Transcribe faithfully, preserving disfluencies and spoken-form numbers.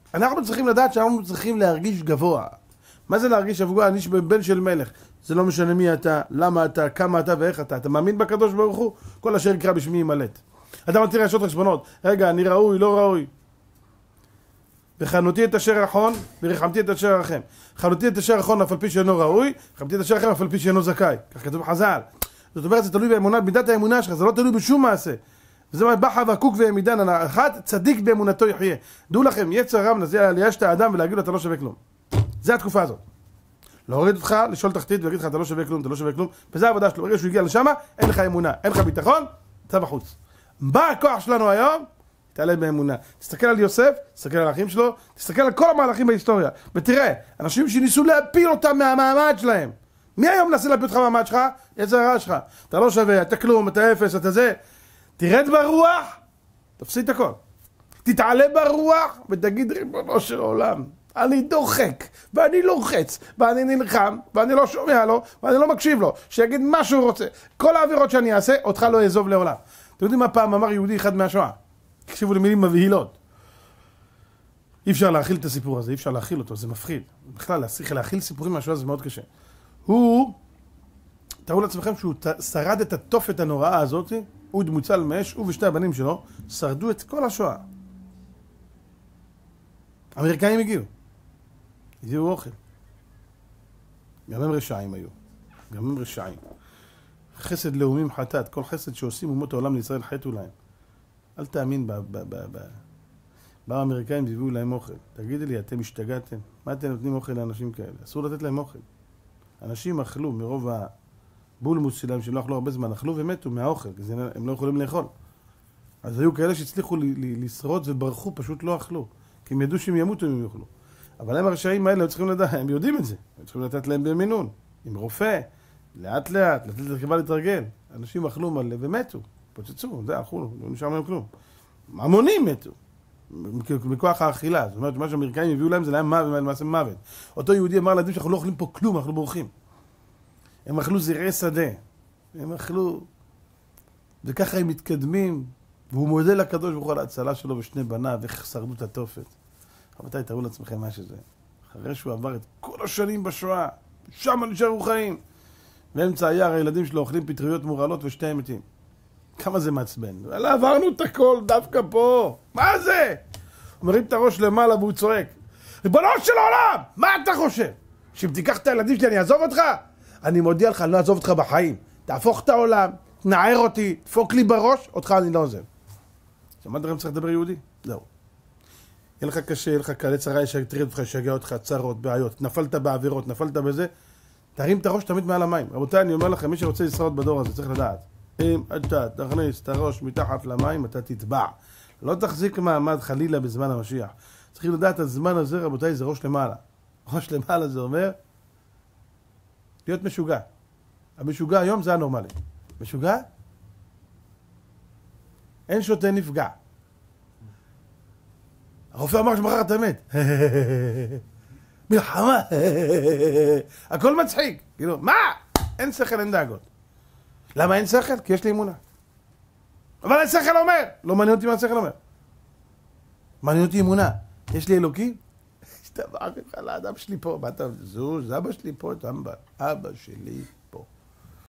אנחנו צריכים לדעת שאנחנו צריכים להרגיש גבוה. מה זה להרגיש גבוה? אני בן של מלך. זה לא משנה מי אתה, למה אתה, כמה אתה ואיך אתה. אתה מאמין בקדוש ברוך הוא? כל אשר יקרא בשמי ימלט. אתה מתחיל לעשות חשבונות. רגע, אני ראוי, לא ראוי. וחנותי את אשר אחון, ורחמתי את אשר ארחם. חנותי את אשר אחון אף על פי שאינו ראוי, רחמתי את אשר ארחם אף על פי שאינו זכאי. כך כתוב בחז"ל. זאת אומרת, זה תלוי באמונה, במידת האמונה שלך, זה לא תלוי בשום מעשה. וזה אומר, בא חבקוק ועמידן, אחת צדיק באמונתו יחיה. דעו לכם, יצר רע מנסה לייאש את האדם ולהגיד לו, אתה לא שווה כלום. זה התקופה הזאת. להוריד אותך, לשאול תחתית ולהגיד לך, אתה לא שווה כלום, אתה לא שווה כלום. וזה העבודה שלו. ברגע שהוא הגיע לשם, אין לך אמונה, אין לך ביטחון, אתה בחוץ. בא הכוח שלנו היום, תעלה באמונה. תסתכל על יוסף, תסתכל על האחים שלו, תסתכל על כל המהלכים בהיסטוריה. ותראה, אנשים שניסו להפיל אותם מהמעמד שלהם. מי היום מנסה להפיל אותך מהמעמד שלך? יצר הרע שלך. אתה לא שווה, אתה כלום, אתה אפס, אתה זה. תרד ברוח, תפסיד את הכל. תתעלה ברוח ותגיד, ריבונו של עולם, אני דוחק, ואני לוחץ, ואני נלחם, ואני לא שומע לו, ואני לא מקשיב לו, שיגיד מה שהוא רוצה. כל העבירות שאני אעשה, אותך לא יעזוב לעולם. אתם יודעים מה פעם אמר יהודי אחד מהשואה? תקשיבו למילים מבהילות. אי אפשר להכיל את הסיפור הזה, אי אפשר להכיל אותו, זה מפחיד. בכלל, להכיל סיפורים מהשואה זה מאוד קשה. הוא, תראו לעצמכם שהוא שרד את התופת הנוראה הזאת, הוא דמוצל מאש, הוא ושתי הבנים שלו, שרדו את כל השואה. האמריקאים הגיעו. הגיעו אוכל. גם הם רשעים היו. גם הם רשעים. חסד לאומים חטאת. כל חסד שעושים אומות העולם לישראל חטאו להם. אל תאמין ב... ב... ב... ב... באו האמריקאים והביאו להם אוכל. תגידי לי, אתם השתגעתם? מה אתם נותנים אוכל לאנשים כאלה? אסור לתת להם אוכל. אנשים אכלו מרוב הבולמוס שלהם, שהם לא אכלו הרבה זמן, אכלו ומתו מהאוכל, כי הם לא יכולים לאכול. אז היו כאלה שהצליחו לשרוד וברחו, פשוט לא אכלו. כי הם ידעו שהם ימותו אם הם יאכלו. אבל הם הרשעים האלה, הם צריכים לדעת, הם יודעים את זה. הם צריכים לתת להם במינון, עם רופא, לאט לאט, לתת לרכיבה להתרגל. אנשים אכלו מלא ומתו, פוצצו, זה, אכלו, לא נשאר מהם כלום. המונים מתו, מכוח האכילה. זאת אומרת, מה שהאמריקאים הביאו להם זה להם מוות, למעשה מוות. אותו יהודי אמר לילדים שאנחנו לא אוכלים פה כלום, אנחנו בורחים. הם אכלו זרעי שדה, הם אכלו, וככה הם מתקדמים, והוא מודה לקדוש ברוך הוא על ההצלה שלו ושני בניו, איך שרדו את התופת. רבותיי, תראו לעצמכם מה שזה. אחרי שהוא עבר את כל השנים בשואה, שם נשארו חיים. באמצע היער הילדים שלו אוכלים פטריות מורעלות ושתיהם מתים. כמה זה מעצבן. אלא עברנו את הכל דווקא פה. מה זה? הוא מרים את הראש למעלה והוא צועק. ריבונו של העולם, מה אתה חושב? שאם תיקח את הילדים שלי אני אעזוב אותך? אני מודיע לך, אני לא אעזוב אותך בחיים. תהפוך את העולם, תנער אותי, תפוק לי בראש, אותך אני לא עוזב. שמעת לכם צריך לדבר יהודי? זהו. יהיה לך קשה, יהיה לך קלה צרה, ישתריד אותך, ישגע אותך, צרות, בעיות, נפלת בעבירות, נפלת בזה, תרים את הראש תמיד מעל המים. רבותיי, אני אומר לכם, מי שרוצה לשרוד בדור הזה, צריך לדעת. אם אתה תכניס את הראש מתחת למים, אתה תטבע. לא תחזיק מעמד חלילה בזמן המשיח. צריכים לדעת, הזמן הזה, רבותיי, זה ראש למעלה. ראש למעלה זה אומר, להיות משוגע. המשוגע היום זה הנורמלי. משוגע? אין שוטה נפגע. הרופא אמר שמחר אתה מת. מלחמה. הכל מצחיק. כאילו, מה? אין שכל, אין דאגות. למה אין שכל? כי יש לי אמונה. אבל אין שכל אומר. לא מעניין אותי מה השכל אומר. מעניין אותי אמונה. יש לי אלוקים? השתבח ממך לאדם שלי פה. מה אתה... זו, זה אבא שלי פה, את אבא. אבא שלי.